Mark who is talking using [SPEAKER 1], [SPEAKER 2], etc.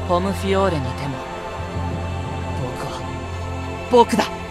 [SPEAKER 1] ポムフィオーレにでも僕は僕だ。